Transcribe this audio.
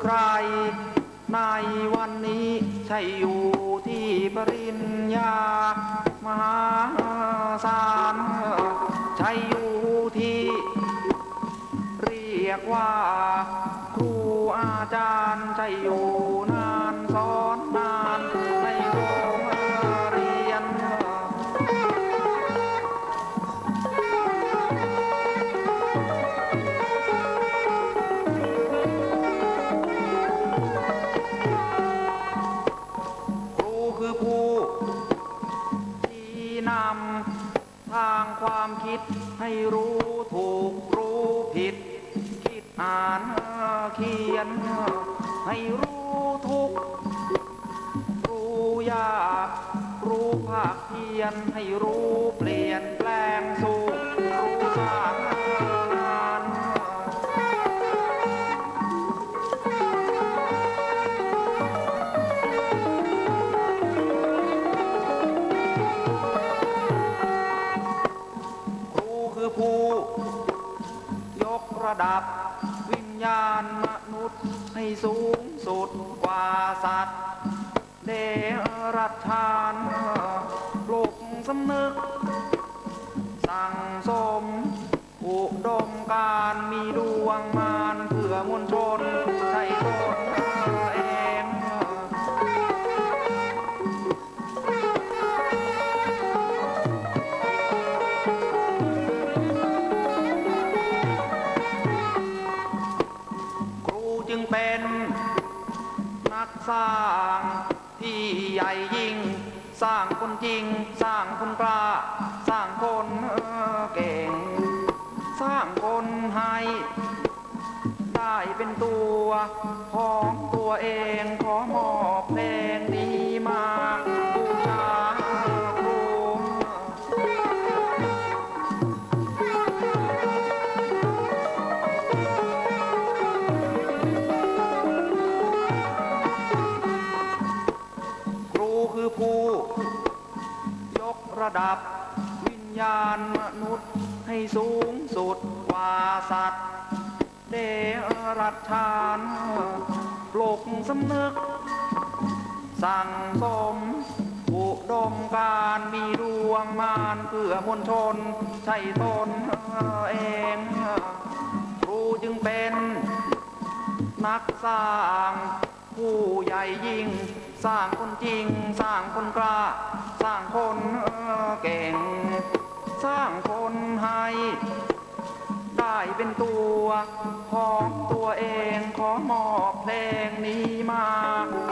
ใครในวันนี้ใช่อยู่ที่ปริญญามหาศาลใช่อยู่ที่เรียกว่าครูอาจารย์ใช่อยู่นานสอนนานในโรงเรียนครูคือผู้ชี้นำทางความคิดให้รู้ถูกรู้ผิดคิดอ่านเขียนให้รู้ทุกรู้ยากรู้ภาคเพียนให้รู้เปลี่ยนแปลงสู่รู้สร้างงานครูคือผู้ยกระดับวิญญาณมนุษย์ให้สูงสุดกว่าสัตว์เดรัจฉานปลุกสำนึกสั่งสมอุดมการมีดวงมารเพื่อมวลชนใช้ตนเองครูจึงเป็นนักสร้างที่ใหญ่ยิ่งสร้างคนจริงสร้างคนกล้าสร้างคนเก่งสร้างคนให้ได้เป็นตัวของตัวเองขอมอบเพลงนี้มาบูชาครูคือผู้ยกระดับวิญญาณมนุษย์ให้สูงสุดกว่าสัตว์เดรัจฉานปลุกสำนึกสั่งสมอุดมการมีดวงมารเพื่อมวลชนใช่ตนเองครูจึงเป็นนักสร้างผู้ใหญ่ยิ่งสร้างคนจริงสร้างคนกล้าสร้างคนเก่งสร้างคนให้ได้เป็นตัวของตัวเองขอมอบเพลงนี้มา